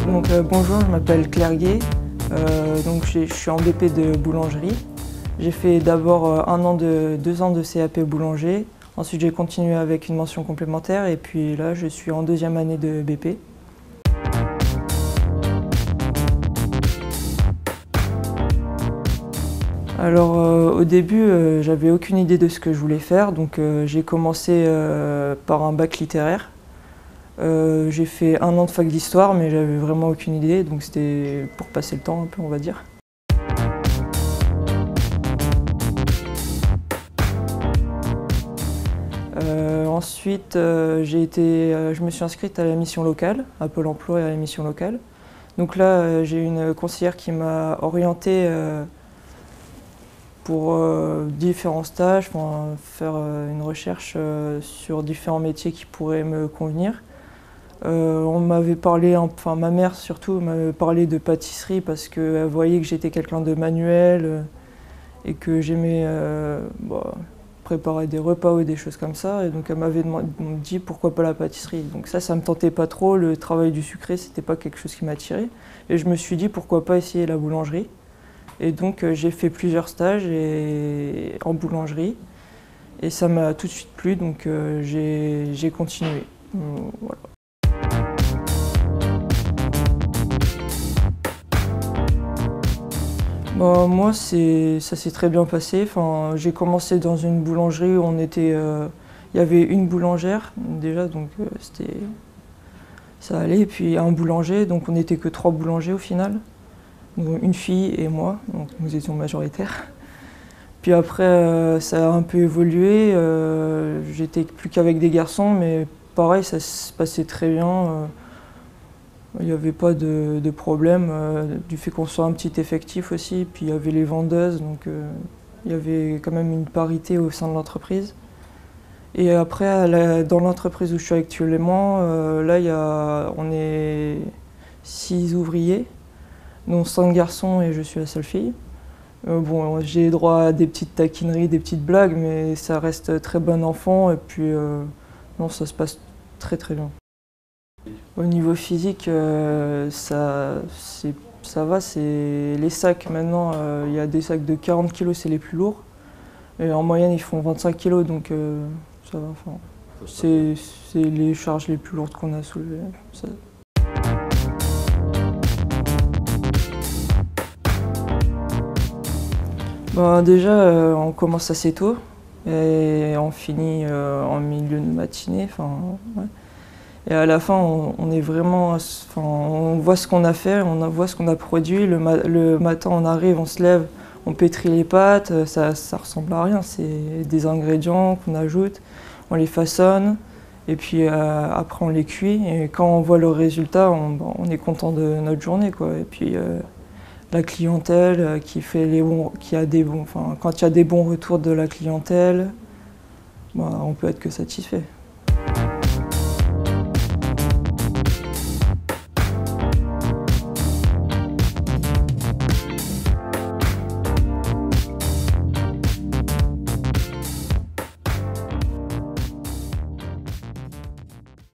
Bonjour, je m'appelle Claire Gay, je suis en BP de boulangerie. J'ai fait d'abord 2 ans de CAP boulanger, ensuite j'ai continué avec une mention complémentaire et puis là je suis en 2e année de BP. Alors au début j'avais aucune idée de ce que je voulais faire, donc j'ai commencé par un bac littéraire. J'ai fait 1 an de fac d'histoire mais j'avais vraiment aucune idée, donc c'était pour passer le temps un peu on va dire. Ensuite je me suis inscrite à la mission locale, à Pôle emploi et à la mission locale. Donc là j'ai une conseillère qui m'a orientée pour différents stages, faire une recherche sur différents métiers qui pourraient me convenir. On m'avait parlé, ma mère surtout m'avait parlé de pâtisserie parce qu'elle voyait que j'étais quelqu'un de manuel et que j'aimais préparer des repas ou des choses comme ça. Et donc elle m'avait dit pourquoi pas la pâtisserie. Donc ça me tentait pas trop, le travail du sucré c'était pas quelque chose qui m'attirait. Et je me suis dit pourquoi pas essayer la boulangerie. Et donc j'ai fait plusieurs stages en boulangerie et ça m'a tout de suite plu, donc j'ai continué. Voilà. Moi, ça s'est très bien passé. J'ai commencé dans une boulangerie où il y avait une boulangère déjà, donc ça allait. Et puis un boulanger, donc on n'était que 3 boulangers au final. Donc, une fille et moi, donc nous étions majoritaires. Puis après, ça a un peu évolué. J'étais plus qu'avec des garçons, mais pareil, ça se passait très bien. Il n'y avait pas de problème, du fait qu'on soit un petit effectif aussi. Puis il y avait les vendeuses, donc il y avait quand même une parité au sein de l'entreprise. Et après, dans l'entreprise où je suis actuellement, là, on est 6 ouvriers, dont 5 garçons et je suis la seule fille. J'ai droit à des petites taquineries, des petites blagues, mais ça reste très bon enfant et puis non, ça se passe très très bien. Au niveau physique, ça va, c'est les sacs maintenant, il y a des sacs de 40 kg, c'est les plus lourds. Et en moyenne, ils font 25 kg, donc ça va. C'est les charges les plus lourdes qu'on a soulevées. Déjà, on commence assez tôt et on finit en milieu de matinée. Ouais. Et à la fin, on est vraiment, on voit ce qu'on a fait, on voit ce qu'on a produit. Le matin, on arrive, on se lève, on pétrit les pâtes, ça ressemble à rien. C'est des ingrédients qu'on ajoute, on les façonne et puis après on les cuit. Et quand on voit le résultat, on est content de notre journée, quoi. Et puis la clientèle quand il y a des bons retours de la clientèle, on peut être que satisfait.